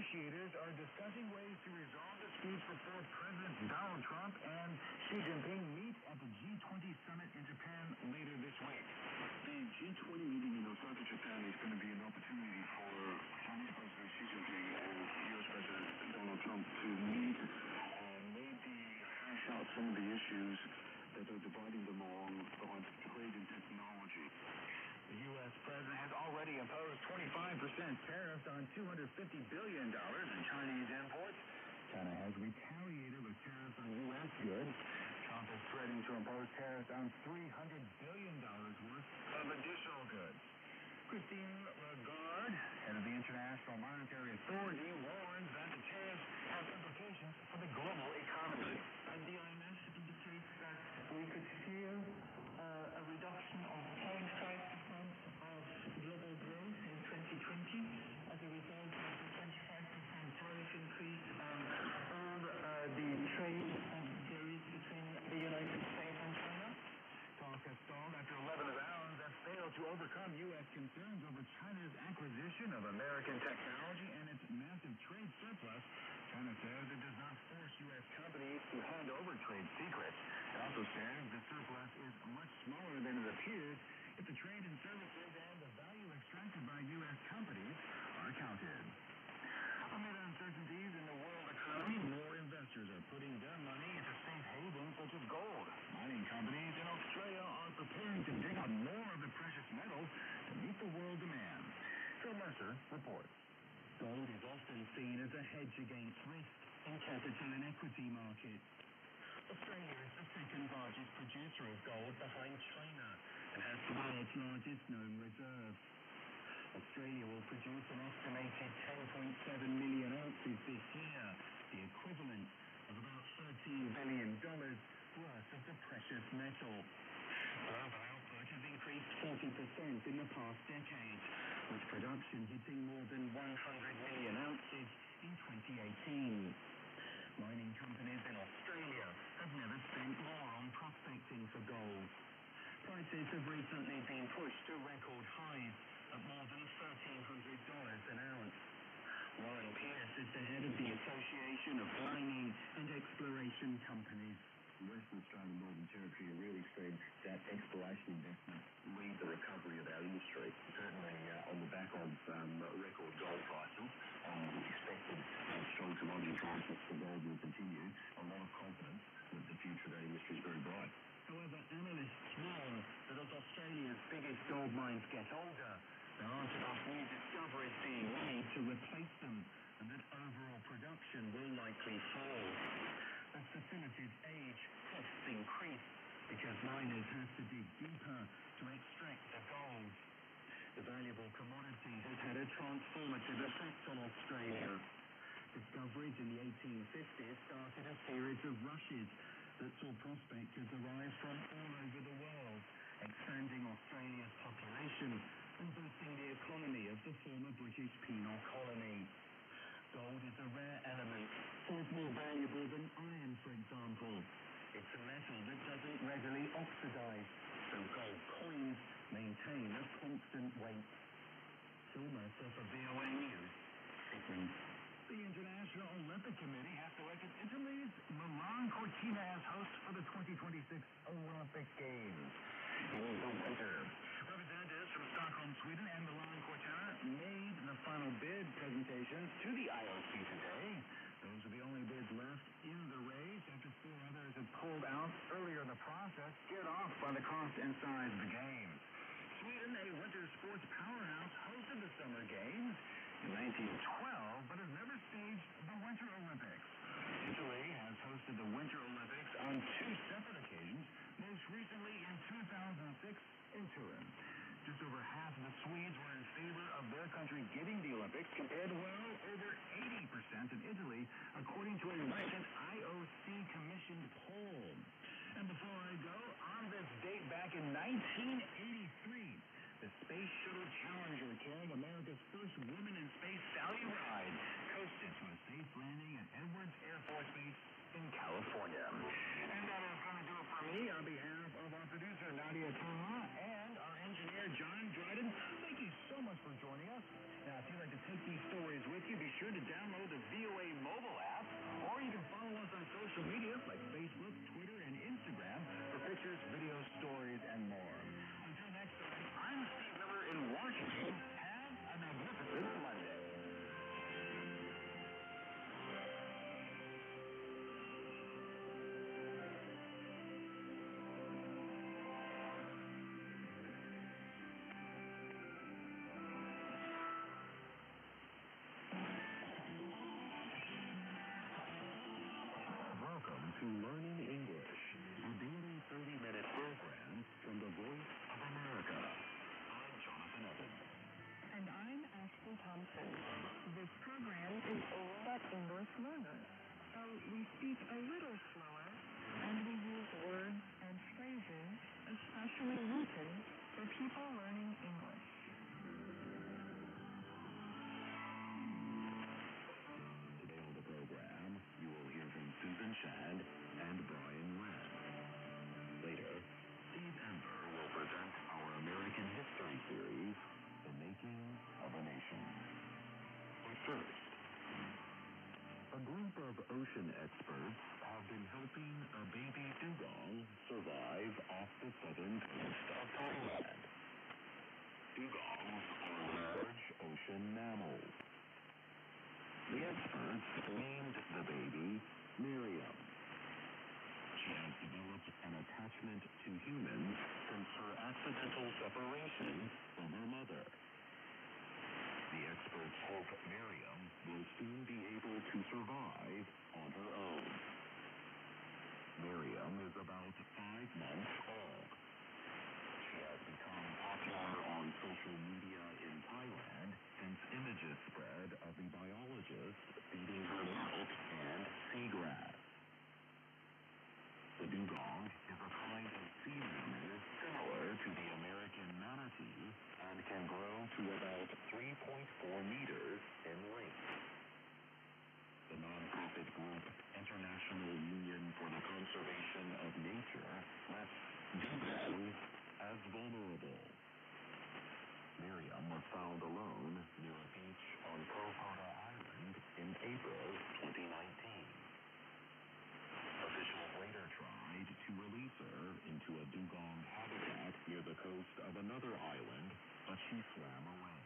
negotiators are discussing ways to resolve disputes before President Donald Trump and Xi Jinping meet at the G20 summit in Japan later this week. The G20 meeting in Osaka, Japan is going to be an opportunity for Chinese President Xi Jinping and U.S. President Donald Trump to meet and maybe hash out some of the issues that are dividing them along trade and technology. The U.S. president has already imposed 25% tariffs on $250 billion in Chinese imports. China has retaliated with tariffs on U.S. goods. Trump is threatening to impose tariffs on $300 billion worth of additional goods. Christine Lagarde, head of the International Monetary Authority, warns that the tariffs have implications for the global economy. The IMF indicates that we could see a reduction of 0.5% of global growth in 2020 as a result of the 25% tariff increase on all the trade there is between the United States and China. Talk has stalled after 11 rounds that failed to overcome U.S. concerns over China's acquisition of American technology and its massive trade surplus. China says it does not force U.S. companies to hand over trade secrets. It also says the surplus is much smaller than it appears if the trade in services and the value extracted by U.S. companies are counted. Amid uncertainties in the world economy, more investors are putting their money into safe havens such as gold. Mining companies in Australia are preparing to dig out more of the precious metals to meet the world demand. Phil Mercer reports. Gold is often seen as a hedge against risk in capital and equity markets. Australia is the second largest producer of gold behind China and has the world's largest known reserve. Australia will produce an estimated 10.7 million ounces this year, the equivalent of about $13 billion worth of the precious metal. Global output has increased 40% in the past decade, with production hitting more than 100 million ounces in 2018. Mining companies in Australia have never spent more on prospecting for gold. Prices have recently been pushed to record highs at more than $1,300 an ounce. Warren Pierce is the head of the Association of Mining and Exploration Companies. Western Australia and Northern Territory are really seeing that exploration investment lead the recovery of our industry. Certainly on the back of record gold prices and expected strong commodity prices for gold will continue, a lot of confidence that the future of our industry is very bright. However, analysts warn that as Australia's biggest gold mines get older, there aren't enough new discoveries being made to replace them, and that overall production will likely fall. As facilities age, costs increase because miners have to dig deeper to extract the gold. The valuable commodity has had a transformative effect on Australia. Discoveries in the 1850s started a series of rushes that saw prospectors arrive from all over the world, expanding Australia's population and boosting the economy of the former British penal colony. Gold is a rare element, far more valuable than iron, for example. It's a metal that doesn't readily oxidize, so gold coins maintain a constant weight. Phil Mercer for VOA News, Sydney. The International Olympic Committee has selected Italy's Milan Cortina as host for the 2026 Olympic Games in the winter. Representatives from Stockholm, Sweden and Milan Cortina made the final bid presentations to the IOC today. Those are the only bids left in the race after four others had pulled out earlier in the process, scared off by the cost and size of the Games. Sweden, a winter sports powerhouse, hosted the Summer Games in 1912, but has never staged the Winter Olympics. Italy has hosted the Winter Olympics on two separate occasions, most recently in 2006 in Turin. Just over half of the Swedes were in favor of their country getting the Olympics, compared to well over 80% in Italy, according to a recent IOC-commissioned poll. And before I go, on this date back in 1983, the Space Shuttle Challenger, carrying America's first woman in space, Sally Ride, coasted to a safe landing at Edwards Air Force Base in California. And that is going to do it for me. On behalf of our producer, Nadia Taha, and our engineer, John Dryden, thank you so so much for joining us. Now, if you'd like to take these stories with you, be sure to download the VOA mobile app, or you can follow us on social media like Facebook, Twitter, and Instagram for pictures, videos, stories, and more. Until next time, I'm Steve Miller in Washington. Have a magnificent Monday. Welcome to Learning English, a daily 30-minute program from the Voice of America. I'm Jonathan Evans. And I'm Ashley Thompson. This program is aimed at English learners, so we speak a little slower, and we use words and phrases especially written for people learning English. Today on the program, you will hear from Susan Shand and Brian Wren. Later, Steve Ember will present our American History series, The Making of a Nation. But first, a group of ocean experts have been helping a baby dugong survive off the southern coast of Thailand. Dugongs are large ocean mammals. The experts named the baby Miriam. She has developed an attachment to humans since her accidental separation from her mother. The experts hope Miriam will soon be able to survive on her own. Miriam is about 5 months old. She has become popular on social media in Thailand since images spread of the biologist feeding her milk and seagrass. The dugong is a kind of sea mammal similar to the American manatee and can grow to about 3.4 meters in length. The nonprofit group International Union for the Conservation of Nature lists dugongs as vulnerable. Miriam was found alone near a beach on Kohoda Island in April 2019. Officials later tried to release her into a dugong habitat near the coast of another island, but she swam away.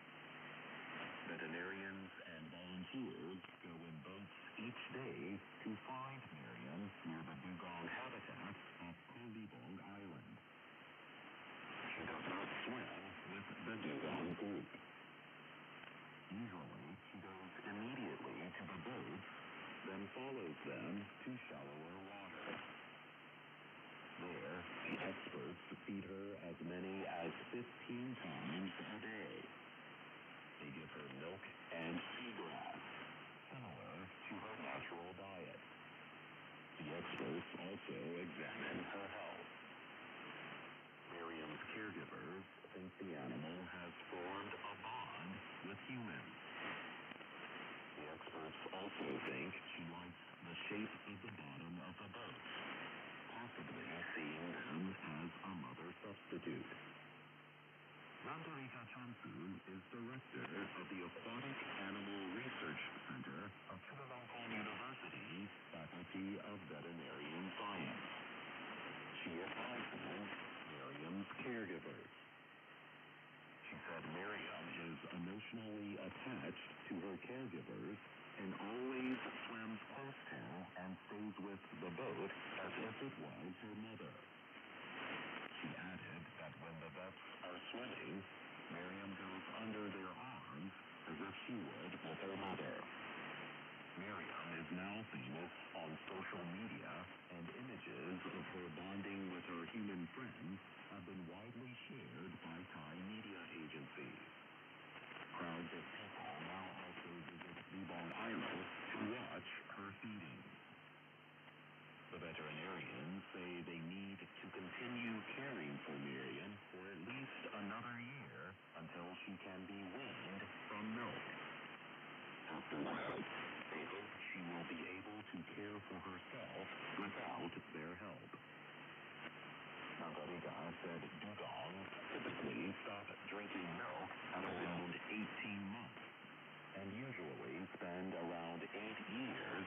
Veterinarians and volunteers go in boats each day to find Miriam near the dugong habitat off Koh Libong Island. She does not swim with the dugong group. Usually, she goes immediately to the boats, then follows them to shallower water. There, the experts feed her as many as 15 times a day. They give her milk and seagrass, similar to her natural diet. The experts also examine her health. Miriam's caregivers think the animal has formed a bond with humans. The experts also think she likes the shape of the bottom of the boat, possibly seeing them as a mother substitute. Nandarika Chansu is director of the Aquatic Animal Research Center of Chulalongkorn University, Faculty of Veterinarian Science. She advises Miriam's caregivers. She said Miriam is emotionally attached to her caregivers and always swims close to and stays with the boat as if it was her mother. She added that when the vets are swimming, Miriam goes under their arms as if she would with her mother. Miriam is now famous on social media, and images of her bonding with her human friends have been widely shared by Thai media agencies. Crowds of people now also visit Libong Island to watch her feeding. The veterinarians say they need to continue caring for Miriam for at least another year until she can be weaned from milk. After that, they hope she will be able to care for herself without their help. Sangariga said dugongs typically stop drinking milk at around 18 months and usually spend around 8 years